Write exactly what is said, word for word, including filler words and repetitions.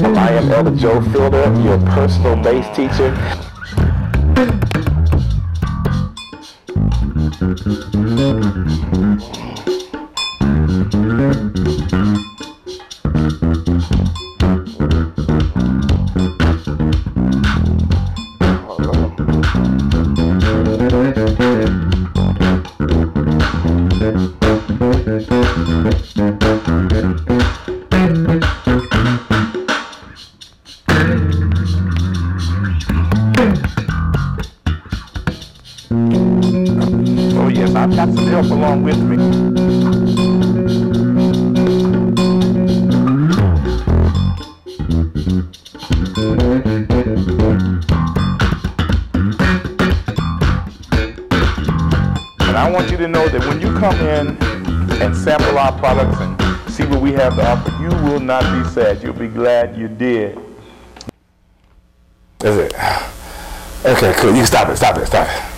I am Elder Joe Fielder, your personal bass teacher. Oh yes, I've got some help along with me. And I want you to know that when you come in and sample our products and see what we have to offer, you will not be sad. You'll be glad you did. That's it. Okay, cool. You can stop it, stop it, stop it.